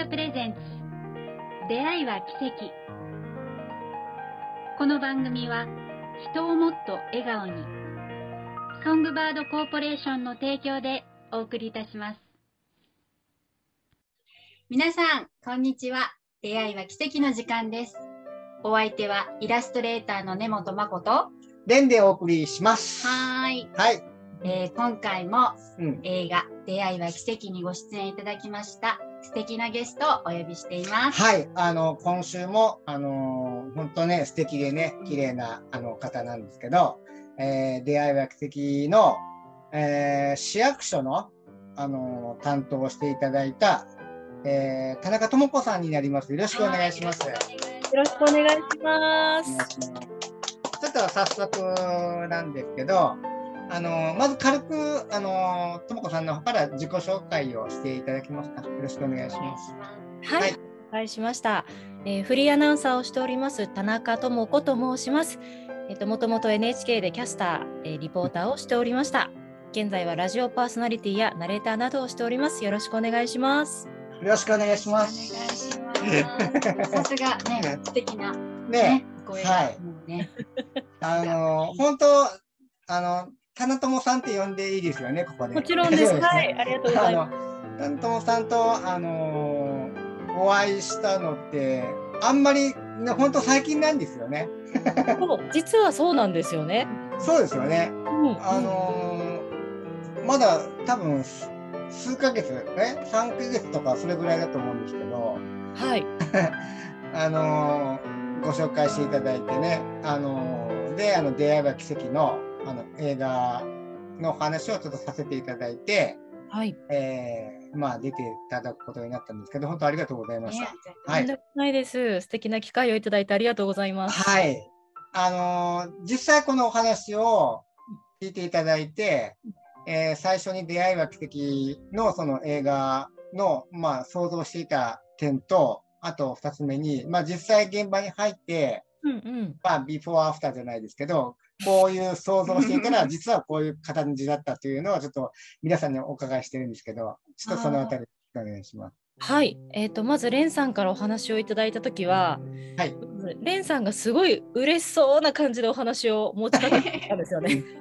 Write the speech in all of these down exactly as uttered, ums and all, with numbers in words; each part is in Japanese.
プレゼンツ出会いは奇跡。この番組は人をもっと笑顔に、ソングバードコーポレーションの提供でお送りいたします。皆さんこんにちは。出会いは奇跡の時間です。お相手はイラストレーターの根本誠とレンでお送りします。 はーい、 はいえー、今回も、 うん、 映画出会いは奇跡にご出演いただきました素敵なゲストをお呼びしています。 はい、あの今週もあのー、本当ね素敵でね綺麗なあの方なんですけど、えー、出会いは奇跡の、えー、市役所の、あのー、担当をしていただいた、えー、田中智子さんになります。よろしくお願いします。 よろしくお願いします。 ちょっと早速なんですけど、あのまず軽くあのともこさんの方から自己紹介をしていただけますか。よろしくお願いします。 はい、はい、お願いしました、えー、フリーアナウンサーをしております田中智子と申します。えっともともと エヌエイチケー でキャスター、えー、リポーターをしておりました。現在はラジオパーソナリティやナレーターなどをしております。よろしくお願いします。 よろしくお願いします。 お願いします。さすがね素敵なね、 ね声が、 はい、 もうね、 あの本当あの田中智さんって呼んでいいですよね、ここで。 もちろんです。はい、ありがとうございます。 田中智さんとあのお会いしたのってあんまりね、本当最近なんですよね。 そう実はそうなんですよね。 そうですよね。 うん、 あのー、まだ多分数ヶ月ね、さんかげつとかそれぐらいだと思うんですけど、 はい。 あのー、ご紹介していただいてね、あのー、で、あの出会いは奇跡のあの映画の話をちょっとさせていただいて、 はい、 えー、まあ出ていただくことになったんですけど、本当ありがとうございました。 とんでもないです。素敵な機会をいただいてありがとうございます。 はい。あのー、実際このお話を聞いていただいて、えー、最初に出会いは奇跡のその映画の、まあ、想像していた点と、あとふたつめに、まあ、実際現場に入って、 うんうん、 まあ、ビフォーアフターじゃないですけど、こういう想像していたら、実はこういう形だったというのをちょっと皆さんにお伺いしてるんですけど、ちょっとそのあたりお願いします。 はい、えーと、まずレンさんからお話をいただいたときは、 はい、 レンさんがすごい嬉しそうな感じでお話を持ちかけてたんですよね。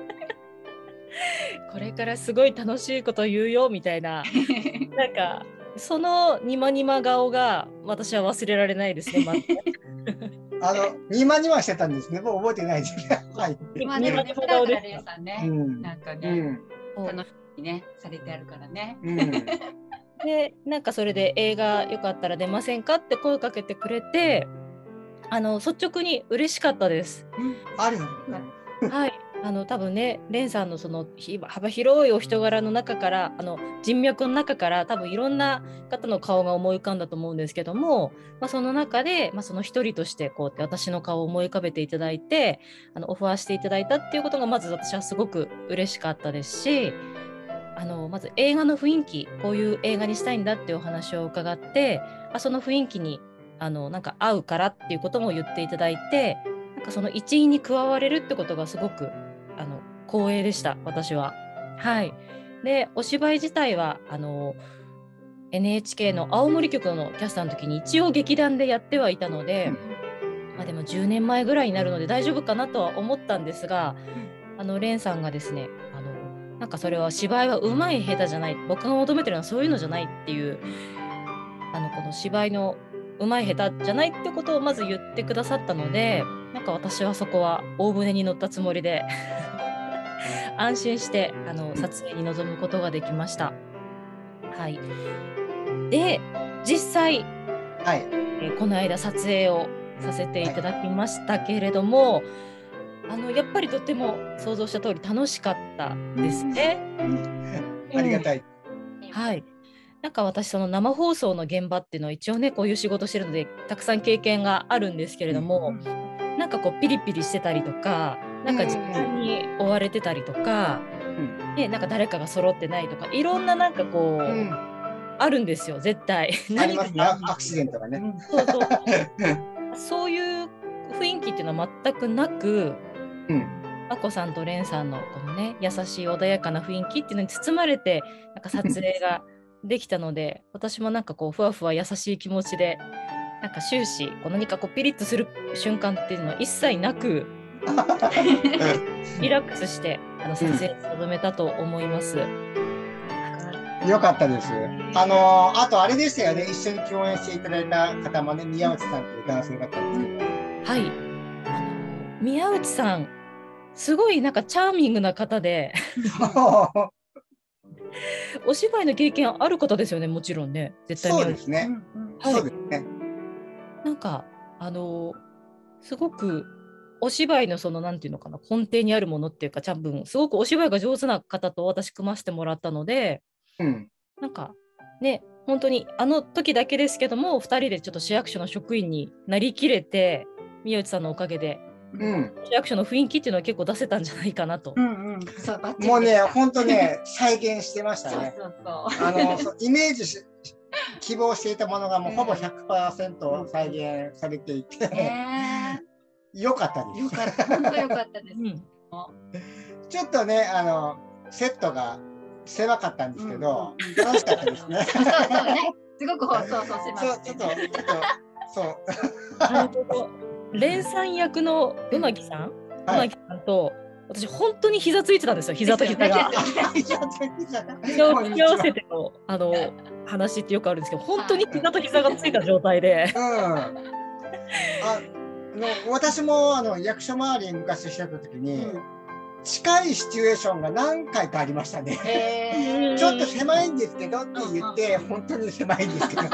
これからすごい楽しいこと言うよみたいな、なんかそのニマニマ顔が私は忘れられないですね。まあのニマニマしてたんですね。もう覚えてないですね。はい。 まあでもね、普段からレンさんね、うん、なんかね、うん、楽しみにねされてあるからね。うん、 で、なんかそれで映画よかったら出ませんかって声かけてくれて、あの率直に嬉しかったです。 うん、あるよ。 はい。あの多分ね、レンさんのその幅広いお人柄の中から、あの人脈の中から多分いろんな方の顔が思い浮かんだと思うんですけども、まあ、その中で、まあ、その一人としてこうやって私の顔を思い浮かべていただいて、あのオファーしていただいたっていうことがまず私はすごく嬉しかったですし、あのまず映画の雰囲気、こういう映画にしたいんだっていうお話を伺って、あその雰囲気にあのなんか合うからっていうことも言っていただいて、なんかその一員に加われるってことがすごくあの光栄でした、私は。はい。で、お芝居自体はあの エヌエイチケー の青森局のキャスターの時に一応劇団でやってはいたので、まあ、でもじゅうねんまえぐらいになるので大丈夫かなとは思ったんですが、あのレンさんがですね、あのなんかそれは芝居は上手い下手じゃない、僕が求めてるのはそういうのじゃないっていう、あのこの芝居の上手い下手じゃないってことをまず言ってくださったので、なんか私はそこは大船に乗ったつもりで安心してあの撮影に臨むことができました。はい。で、実際、はい、えー、この間撮影をさせていただきましたけれども、はい、あのやっぱりとても想像した通り楽しかったですね。 ありがたい。 うん、はい。なんか私その生放送の現場っていうのは一応ねこういう仕事してるのでたくさん経験があるんですけれども、うん、なんかこうピリピリしてたりとか、なんか時間に追われてたりとか、うん、ね、なんか誰かが揃ってないとか、いろんななんかこう、うん、あるんですよ絶対。 ありますね、アクシデントがね。 そうそうそういう雰囲気っていうのは全くなく、うん、あこさんとれんさんのこのね優しい穏やかな雰囲気っていうのに包まれてなんか撮影ができたので、私もなんかこうふわふわ優しい気持ちで、なんか終始こう何かこうピリッとする瞬間っていうのは一切なくリラックスしてあの撮影に臨めたと思います。 よかったです。あのあとあれでしたよね、一緒に共演していただいた方もね、宮内さんという男性だったんですけど、 はい、あの宮内さんすごいなんかチャーミングな方でお芝居の経験ある方ですよね、もちろんね、絶対そう宮内ですね、 はい、 そうですね。 なんかあのすごくお芝居のそのなんていうのかな、根底にあるものっていうか、多分すごくお芝居が上手な方と私組ませてもらったので、 うん、 なんかね、本当にあの時だけですけどもふたりでちょっと市役所の職員になりきれて、宮内さんのおかげで、 うん、 市役所の雰囲気っていうのは結構出せたんじゃないかなと。 うんうん、そうバッチリもうね、 でした本当ね、再現してましたね。 そうそうそう。 あのそうイメージし希望していたものがもうほぼ ひゃくパーセント 再現されていて、 ねよかったでえ、よす。 かった、本当よかったです。 うんちょっとね、あのセットが狭かったんですけど、 うん楽しかったですね。 そうそうね、すごくそうそうしまそう、 すちょっと、ちょっと、そう。 なるほど。蓮さん役のうまきさん、うはいまきさんと私本当に膝ついてたんですよ、膝と膝が。 ですよね膝を引き合わせてのあの話ってよくあるんですけど、本当に膝と膝がついた状態で。 うん。あの私もあの役所周りに昔してた時に、 うん近いシチュエーションが何回かありましたね。 へーちょっと狭いんですけどって言って、 うんうん本当に狭いんですけど。 へ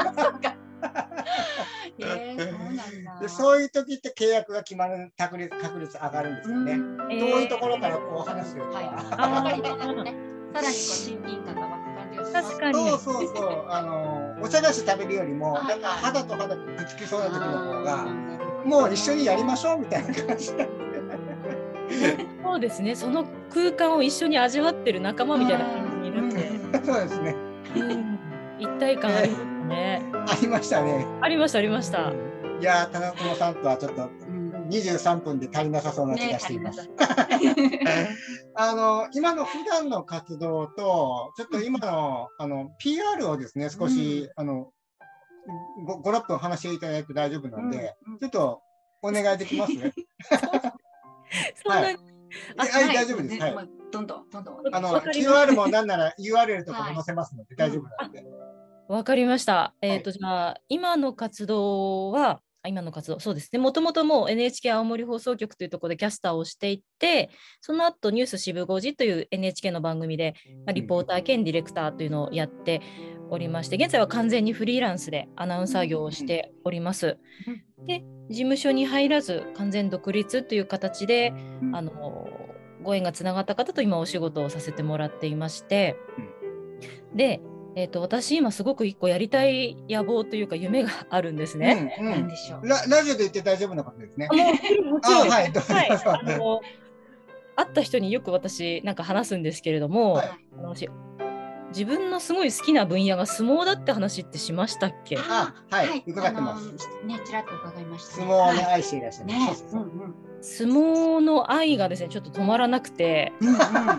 え、そうなんだ。 でそういう時って契約が決まる確率確率上がるんですよね。 うんどういうところからこう話するか。 はい、 あーわかりたいなね。さらにこう親近感が湧く感じがします。 確かにそうそうそう、あのお茶菓子食べるよりも、 はいなんか肌と肌くっつきそうな時の方が、 あーもう一緒にやりましょうみたいな感じで。 そうですね、その空間を一緒に味わってる仲間みたいな感じになって、 そうですね。 うん一体感ありますね。 ありましたね。 ありましたありました。 いやー、田中さんとはちょっとうんにじゅうさんぷんで足りなさそうな気がしています。 ねあの今の普段の活動と、ちょっと今のあの ピーアール をですね、少し、あのご、ろっぷん話していただいて大丈夫なんで、 うんうんちょっとお願いできますね。 そんなに、 はいあはい、大丈夫です。はい。 もうどんどんどんどん。 あのわかりキューアール もなんなら ユーアールエル とかも載せますので大丈夫なんで。 わかりました。えっと、じゃあ、今の活動は、あ今の活動、そうですね、もともともう エヌエイチケー 青森放送局というところでキャスターをしていて、その後ニュース渋ごじという エヌエイチケー の番組で、まあリポーター兼ディレクターというのをやっておりまして、現在は完全にフリーランスでアナウンサー業をしております。で、事務所に入らず、完全独立という形で、あのご縁がつながった方と今お仕事をさせてもらっていまして、で、えー、と私今すごく一個やりたい野望というか夢があるんですね。 うんうなんんでしょう。 ララジオで言って大丈夫なことですね。 もちろんもちろんあはいどうぞはいどうぞあの会った人によく私なんか話すんですけれども、 はいあの私自分のすごい好きな分野が相撲だって話ってしましたっけ？ あはい伺ってますあのね、ちらっと伺いました。 相撲をね、 はい愛していらっしゃる。 ねそうそうそううんうん相撲の愛がですねちょっと止まらなくて、 うんうん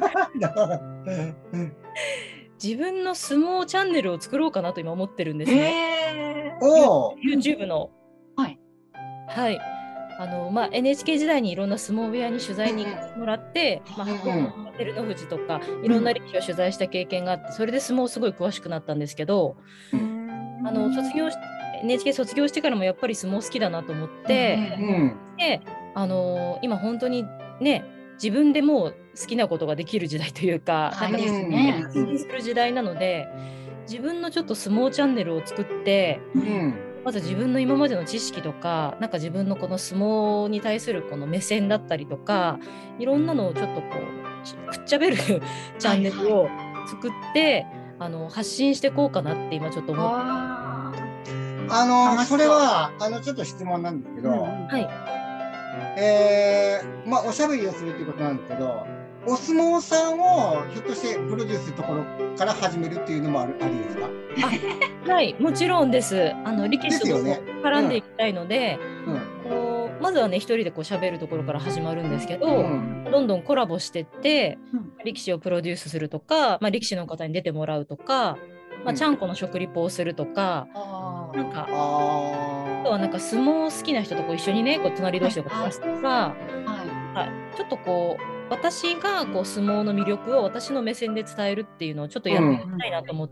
うん自分の相撲チャンネルを作ろうかなと今思ってるんですね。 へーおお。 YouTube の。 はい。 はい。あのまあ、エヌエイチケー 時代にいろんな相撲部屋に取材に行かせてもらって、まあ、 うん照ノ富士とかいろんな力士を取材した経験があってそれで相撲すごい詳しくなったんですけど、あの卒業し エヌエイチケー 卒業してからもやっぱり相撲好きだなと思って、 うんであの今本当にね自分でもう好きなことができる時代というか、 はいなんかですね発信する時代なので自分のちょっと相撲チャンネルを作ってうんまず自分の今までの知識とかなんか自分のこの相撲に対するこの目線だったりとかいろんなのをちょっとこうちくっちゃべるチャンネルを作って、あの発信していこうかなって今ちょっと思ってます。 ああの楽しそそうれはあのちょっと質問なんですけど、 ーうんはいえー、まあおしゃべりをするっていうことなんですけど、お相撲さんをひょっとしてプロデュースするところから始めるっていうのもあるありですか？ はいもちろんです。あの力士ともですよね絡んでいきたいので、 うんこうまずはね一人でこう喋るところから始まるんですけど、 うんどんどんコラボしてってうん力士をプロデュースするとか、まあ、力士の方に出てもらうとかまあ、ちゃんこの食リポをするとか、 あなんかああとはなんか相撲好きな人とこう一緒にねこう隣同士でこう話すとか、 ははい、ちょっとこう私がこう相撲の魅力を私の目線で伝えるっていうのをちょっとやってみたいなと思って、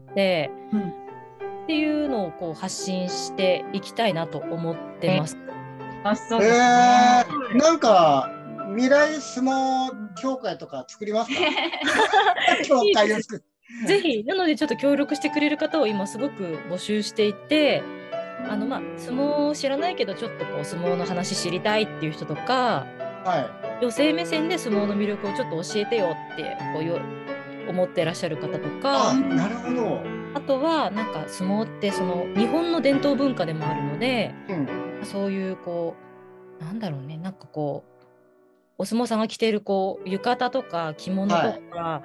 い。うんっていうのをこう発信していきたいなと思ってます。 あ、そうーですね。 えー、なんか未来相撲協会とか作りますか？協会を作る。 ぜひなのでちょっと協力してくれる方を今すごく募集していて、あのまあ相撲を知らないけどちょっとこう相撲の話知りたいっていう人とか、 は女性目線で相撲の魅力をちょっと教えてよってこうよ思ってらっしゃる方とい。 か、 あ、なるほど。 あとはなんか相撲ってその日本の伝統文化でもあるので、 うん。 そういうこうなんだろうね、なんかこうお相撲さんが着ているこう浴衣とか着物とか、 はい、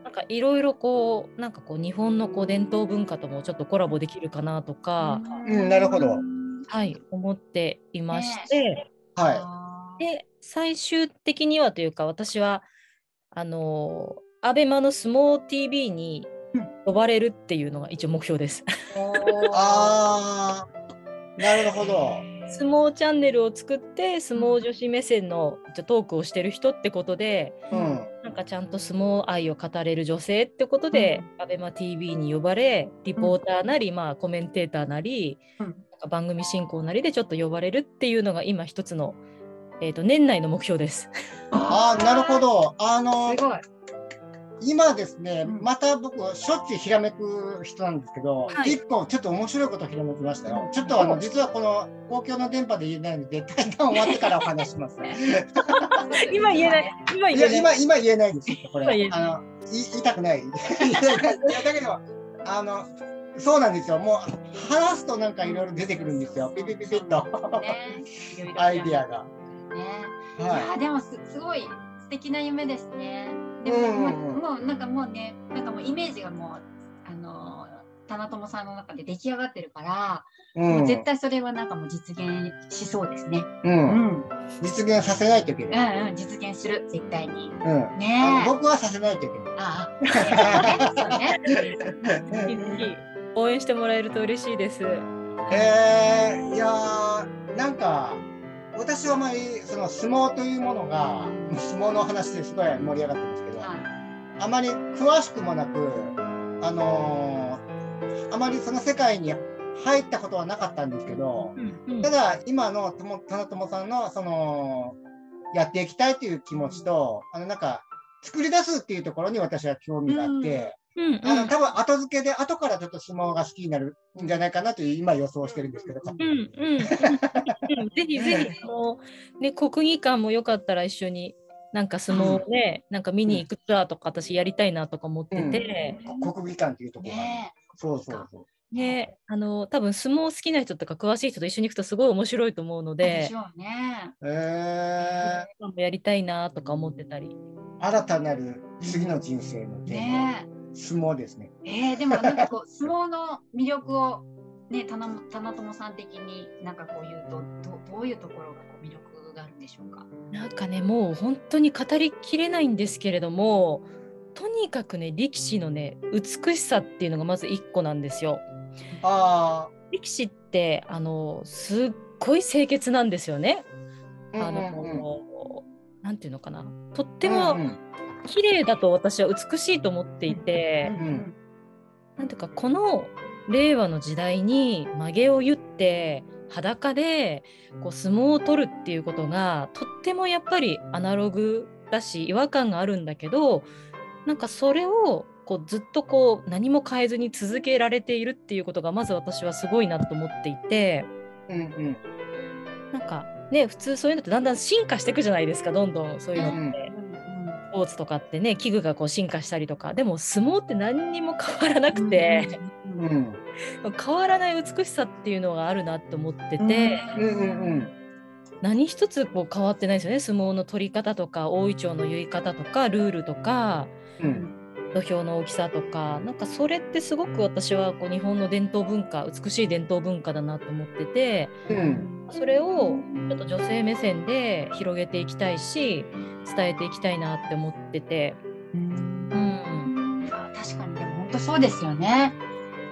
なんかいろいろこうなんかこう日本のこう伝統文化ともちょっとコラボできるかなとか、 うん、なるほど。 はい思っていまして、 はで最終的にはというか私はあのアベマの相撲 ティーブイ に呼ばれるっていうのが一応目標です。 い。ああ、なるほど。 相撲チャンネルを作って相撲女子目線のトークをしてる人ってことで、 うん。 なんかちゃんと相撲愛を語れる女性ってことで、アベマ ティーブイ に呼ばれリポーターなり、まあ、コメンテーターなり、 うんなんか番組進行なりでちょっと呼ばれるっていうのが今一つの、えーと、年内の目標です。 ああ、なるほど。あのすごい。 今ですね、 うんまた僕しょっちゅうひらめく人なんですけど、 はい一個ちょっと面白いことをひらめきましたよ。ちょっとあの実はこの公共の電波で言えないので、対談終わってからお話します。 今言えない今い言えないや今今言えないですよこれ。 今言えないあのい言いたくない。いやだけどあのそうなんですよ。もう話すとなんかいろいろ出てくるんですよ。ピピピピッとね、 アイディアが。 ね。いはやでもすすごい素敵な夢ですね。でも、 うんうんうんもうもうなんかもうね、なんかもうイメージがもうあの棚友さんの中で出来上がってるから、 い。うんもう絶対それはなんかもう実現しそうですね。 う。 うんん、 実現させないといけうない。 ん、うん、実現する絶対に。 うん。あねえ。 の僕はさせないといけない。 ああ、ねですよね。 ぜひぜひ応援してもらえると嬉しいです。 えー、いやーなんか私はあまりその相撲というものが相撲の話ですごい盛り上がってるんですけど、 はあまり詳しくもなく、あのーあまりその世界に入ったことはなかったんですけど、 うんただ今のとも棚友さんのそのやっていきたいという気持ちと、あのなんか作り出すっていうところに私は興味があって、 うんうんあの多分後付けで後からちょっと相撲が好きになるんじゃないかなという今予想してるんですけど、 うんうんうんうんぜひぜひあの、ね、国技館もよかったら一緒になんか相撲をね、なんか見に行くツアーとか私やりたいなとか思ってて、 国技館っていうところが、 ねそうそうそう。 ね、あの多分相撲好きな人とか詳しい人と一緒に行くとすごい面白いと思うのえ。ででし、ょうね。 えもやりたいなとか思ってたり。 ー、新たなる次の人生のテーマ、 ね相撲ですね。 え。えー、でもなんかこう相撲の魅力をね、棚棚友さん的になんかこう言うとどどういうところがこう魅力があるんでしょうか。 なんかねもう本当に語りきれないんですけれども、とにかくね力士のね美しさっていうのがまず一個なんですよ。 あ力士ってあのすっごい清潔なんですよね。 あ、 あの、 うんうんうんなんていうのかな、とってもうんうん綺麗だと私は美しいと思っていて、 んなんていうかこの令和の時代に曲げを言って裸でこう相撲を取るっていうことがとってもやっぱりアナログだし違和感があるんだけど、なんかそれをこうずっとこう何も変えずに続けられているっていうことがまず私はすごいなと思っていて、 うんうんなんかね普通そういうのってだんだん進化していくじゃないですか、どんどんそういうのって。 うんうんスポーツとかってね器具がこう進化したりとか、でも相撲って何にも変わらなくて、 うんうん変わらない美しさっていうのがあるなって思ってて、 うんうん何一つこう変わってないですよね。相撲の取り方とか大いちょうの結い方とかルールとかうんうん土俵の大きさとか、なんかそれってすごく私はこう日本の伝統文化、美しい伝統文化だなと思ってて、 うんそれをちょっと女性目線で広げていきたいし伝えていきたいなって思ってて、うん、 いや確かにでも本当そうですよね。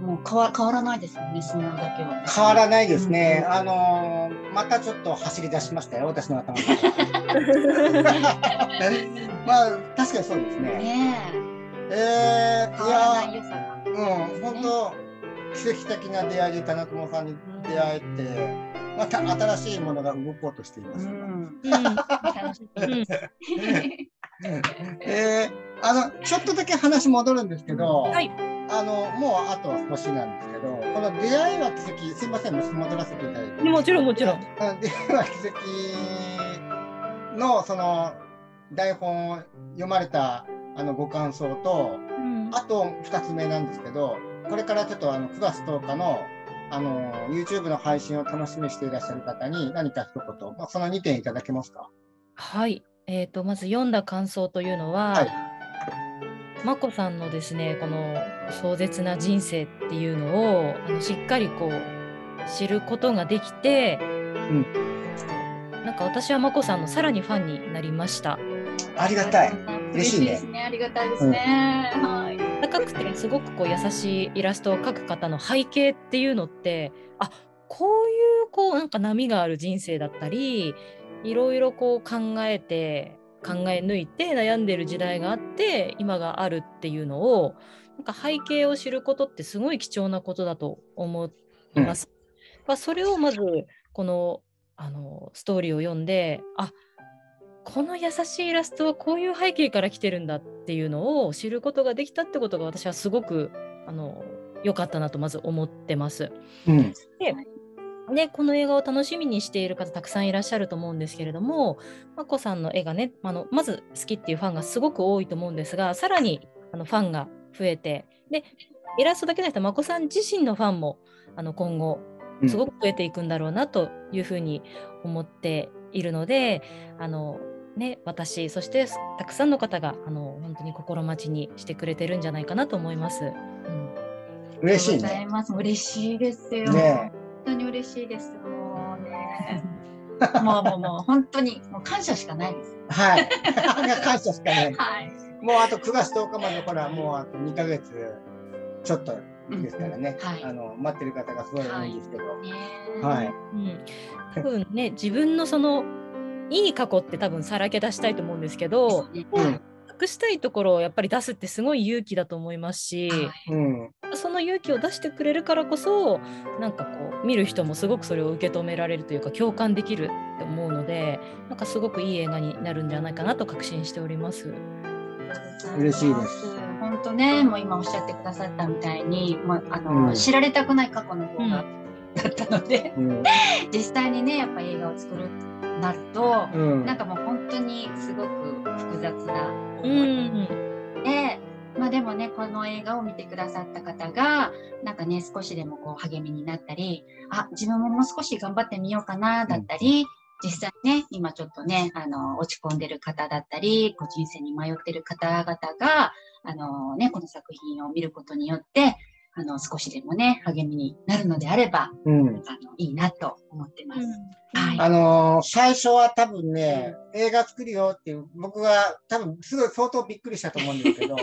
もう変わ変わらないですよね、相撲だけは。 変わらないですね。 うん、 あのー、またちょっと走り出しましたよ、私の頭の中まあ、確かにそうですね。 ねええ、 ー、い変わらないや良さが、 ー、うん、本当、奇跡的な出会いで、棚友さんに出会えて、また新しいものが動こうとしています。 うん、 うん楽しみ。 うんえー、あの、ちょっとだけ話戻るんですけど、 はい。 あの、もうあと少しなんですけど、この出会いは奇跡、すいません、戻らせていただいて。 もちろんもちろん。 あ出会いは奇跡の、その、台本を読まれたあのご感想と、 うん、 あとふたつめなんですけど、これからちょっとあのくがつとおかのあの YouTube の配信を楽しみにしていらっしゃる方に何か一言、まあ、そのにてんいただけますか？ はい。えっと、まず読んだ感想というのは、 はい。 眞子さんのですね、この壮絶な人生っていうのをあのしっかりこう知ることができて、 うん。 なんか私は眞子さんのさらにファンになりました。 ありがたい。嬉嬉しいねしいですね。ありがたいですね。はい。 高くてすごくこう優しいイラストを描く方の背景っていうのって、あ、こういうこうなんか波がある人生だったり、いろいろこう考えて考え抜いて悩んでる時代があって今があるっていうのを、なんか背景を知ることってすごい貴重なことだと思います。まあ、それをまずこのあのストーリーを読んで、あ、この優しいイラストはこういう背景から来てるんだっていうのを知ることができたってことが、私はすごくあの良かったなとまず思ってます。 うん。 ででこの映画を楽しみにしている方たくさんいらっしゃると思うんですけれども、眞子さんの絵がね、あのまず好きっていうファンがすごく多いと思うんですが、さらにあのファンが増えて、でイラストだけじゃなくて眞子さん自身のファンもあの今後すごく増えていくんだろうなというふうに思っているので、あのね、私そしてたくさんの方があの本当に心待ちにしてくれてるんじゃないかなと思います。うん、 嬉しいありがとうございね。 ます。嬉しいですよ。 ね本当に嬉しいです。もうね。もうもうもう本当にもう感謝しかないです。 はい。感謝しかない。 はい。 もうあとくがつとおかまでほら、もうあとにかげつちょっとですからね。 うんうん、はい、 あの待ってる方がすごい多いんですけど。 はい。 はい。 うん、多分ね、自分のそのいい過去って多分さらけ出したいと思うんですけど、 うん、 隠したいところをやっぱり出すってすごい勇気だと思いますし、 はい、 うん、 その勇気を出してくれるからこそ、なんかこう見る人もすごくそれを受け止められるというか共感できるって思うので、なんかすごくいい映画になるんじゃないかなと確信しております。 嬉しいです。 本当ね、もう今おっしゃってくださったみたいに、もうあの、うん、知られたくない過去の方が、うん、だったので、うん、実際にねやっぱり映画を作るとなると、うん、なんかもう本当にすごく複雑な思いで、うん、まあでもねこの映画を見てくださった方がなんかね少しでもこう励みになったり、あ、自分ももう少し頑張ってみようかなだったり、うん、実際ね今ちょっとねあの落ち込んでる方だったりこう人生に迷ってる方々があの、ね、この作品を見ることによってあの少しでもね励みになるのであれば、うん、あのいいなと思ってます。うん、はい、 あのー、最初は多分ね、うん、映画作るよっていう僕は多分すごい相当びっくりしたと思うんですけど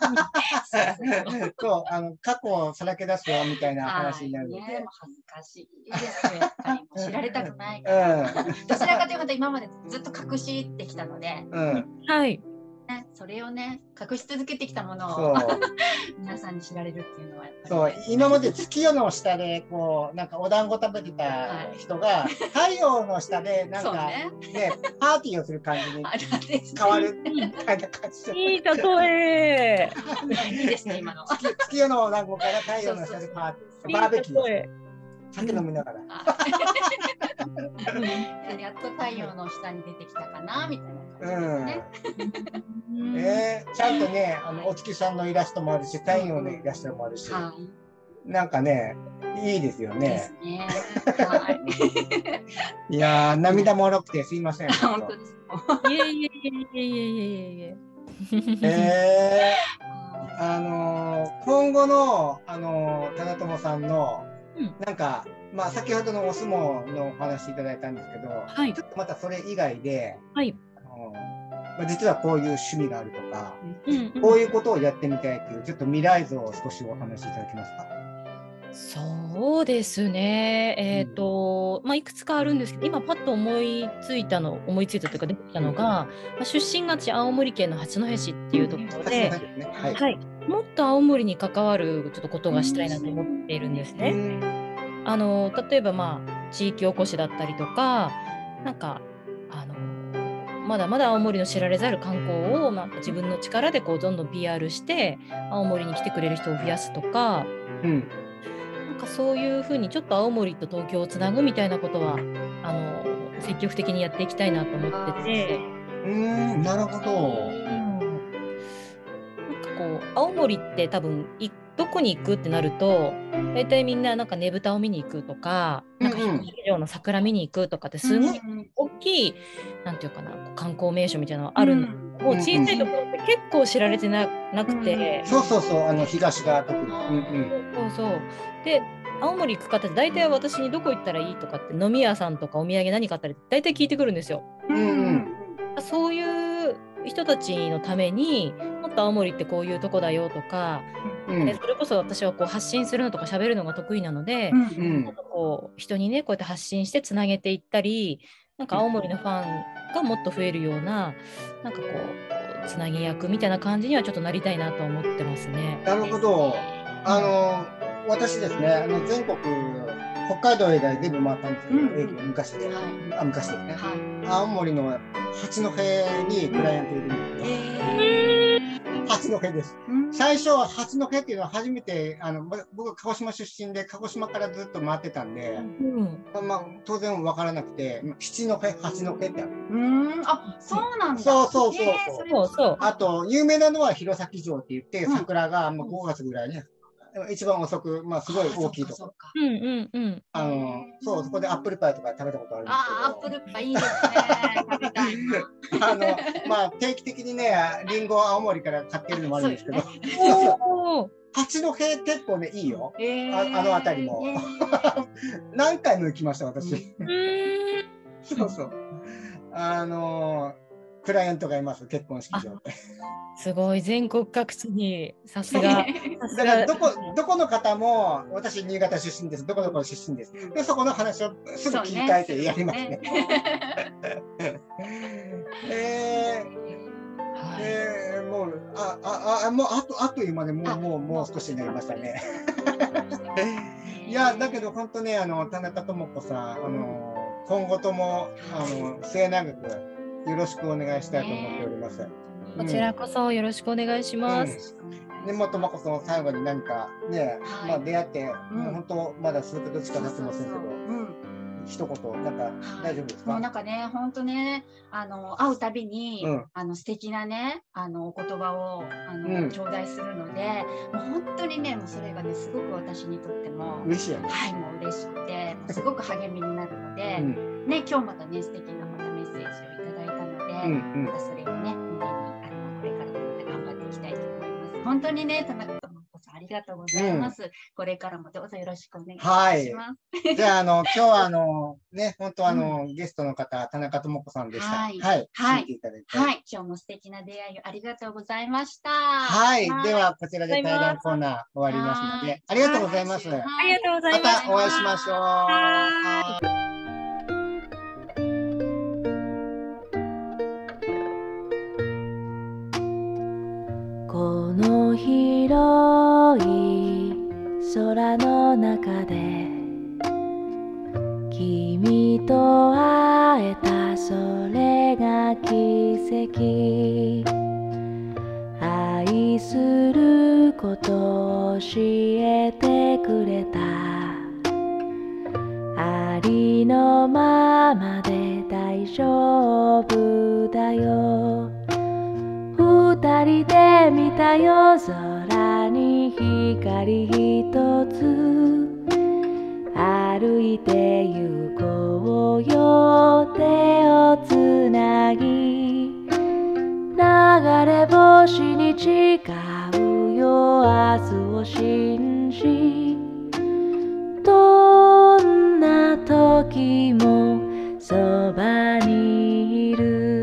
そうあの過去をさらけ出すよみたいな話になるので、ね、 恥ずかしいですよやっぱりもう知られたくないから、うん、どちらかというと今までずっと隠してきたので、 うん、はいね、それをね隠し続けてきたものを皆さんに知られるっていうのはやっぱり、ね、 そう今まで月夜の下でこうなんかお団子食べてた人が、はい、太陽の下でなんか、ねね、パーティーをする感じに変わるみたいな感じでいい例えいいですね今の月, 月夜のお団子から太陽の下でパーティーバーベキュー酒飲みながらやっと太陽の下に出てきたかなみたいな感じですね、 うんえー、ちゃんとねあのお月さんのイラストもあるし太陽のイラストもあるし、はい、なんかねいいですよね。ですねはい、いやー涙もろくてすいません。 本当です。 いえいえいえいえいえいえ。 えー、あのー、今後のあのー、棚友さんのなんか、まあ、先ほどのお相撲のお話いただいたんですけど、はい、ちょっとまたそれ以外で、はいあのまあ、実はこういう趣味があるとか、うんうん、こういうことをやってみたいというちょっと未来像を少しお話しいただけますか。 そうですね、えーとまあ、いくつかあるんですけど、今パッと思いついたの思いついたというか出てきたのが、まあ、出身が私青森県の八戸市っていうところで、 ねはいはい、もっと青森に関わるちょっとことがしたいなと思っているんですね。あの例えば、まあ、地域おこしだったりとか、なんかあのまだまだ青森の知られざる観光を、まあ、自分の力でこうどんどん ピーアール して青森に来てくれる人を増やすとか、 うんなんかそういうふうにちょっと青森と東京をつなぐみたいなことはあの積極的にやっていきたいなと思ってて。 うーんなるほど。 うん、なんかこう青森って多分いどこに行くってなると大体みんななんかねぶたを見に行くとか、なんか姫路城の桜見に行くとかってすごい大きい、なんていうかな観光名所みたいなのがあるんだけど、もう小さいところって結構知られて な, なくて、 そうそうそう、あの東が特に、うんうん、 そうそうで青森行く方って大体私にどこ行ったらいいとかって飲み屋さんとかお土産何買ったら大体聞いてくるんですよ。 うんうん、 そういう人たちのためにもっと青森ってこういうとこだよとか、うん、それこそ私はこう発信するのとか喋るのが得意なので、うん、なんかこう人にねこうやって発信してつなげていったり、なんか青森のファンがもっと増えるような、なんかこうつなぎ役みたいな感じにはちょっとなりたいなと思ってますね。 なるほど。あの私ですね、あの全国北海道以外全部回ったんですけど、うん、昔で、はい、あ昔ですね、はい、青森の八戸にクライアントいるんですよ。えー、八戸です。うん、最初は八戸っていうのは初めてあの僕は鹿児島出身で鹿児島からずっと回ってたんで、うん、まあ、当然分からなくて七戸八戸ってある。 うん、あ、そうなんだ。 そうそうそうそうそう。あと有名なのは弘前城って言って桜がもうごがつぐらいに、一番遅く、まあすごい大きいところ。 うんうんうん。 あの、そう、そこでアップルパイとか食べたことあるんですけど。 あ、アップルパイいいですね。食べたい。 あの、まあ定期的にね、リンゴ青森から買ってるのもあるんですけど。八戸結構ね、いいよ。あの辺りも。何回も行きました、私。そうそう。あの。クライアントがいます、結婚式場で。 すごい、全国各地にさすが。 だからどこどこの方も私新潟出身です、どこどこ出身です。でそこの話をすぐ切り替えてやりますね。えー、えー、もうあああもうあとあっという間でもうもうもう少しになりましたね。いやだけど本当ね、あの田中智子さん、あの今後ともあの末永くよろしくお願いしたいと思っております。 こちらこそよろしくお願いします。 根本真子さん、最後に何かね、はい、まあ出会って、うん、もう本当まだ数ヶ月しか経ってませんけど、一言なんか大丈夫ですか？ もうなんかね、本当ね、あの会うたびに、うん、あの素敵なね、あのお言葉をあの、うん、頂戴するので、もう本当にね、もうそれがね、すごく私にとっても嬉しいよね。 はい、もう嬉しくて、すごく励みになるので、うん、ね、今日またね素敵なまたメッセージをいただいたので、うんうん、またそれをね、胸にあのこれからもまた頑張っていきたいと思います。本当にね、田中智子さんありがとうございます。うん、これからもどうぞよろしくお願いします。はい。 じゃあ、あの、今日はあの、ね、本当あの、うん、ゲストの方、田中智子さんでした。はい。はい。 はい。はい。今日も素敵な出会いをありがとうございました。 はい。はい、では、こちらで対談コーナー終わりますので、ありがとうございます。ありがとうございます。 またお会いしましょう。はい。 この広い空の中で君と会えた、それが奇跡。愛することを教えてくれた。ありのままで大丈夫だよ。二人で見た夜空に光一つ。歩いて行こうよ、手をつなぎ。流れ星に誓うよ、明日を信じ。どんな時もそばにいる。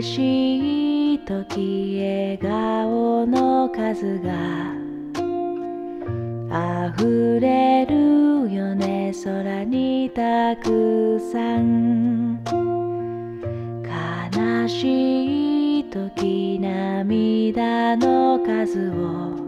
しい時笑顔の数が溢れるよね、空にたくさん。悲しい時涙の数を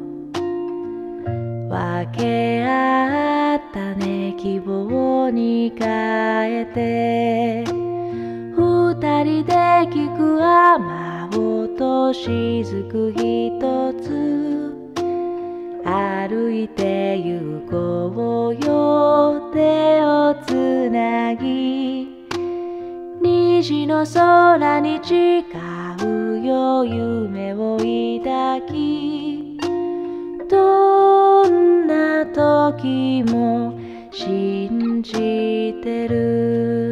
分け合ったね、希望に変えて。二人で聞く雨音しずく一つ、歩いて行こうよ手をつなぎ。虹の空に誓うよ夢を抱き。どんな時も信じてる。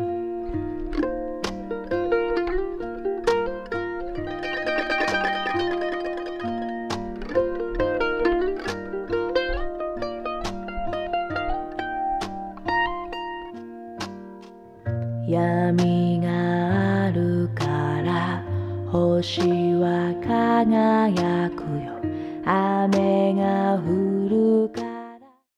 闇があるから星は輝くよ、雨が降るから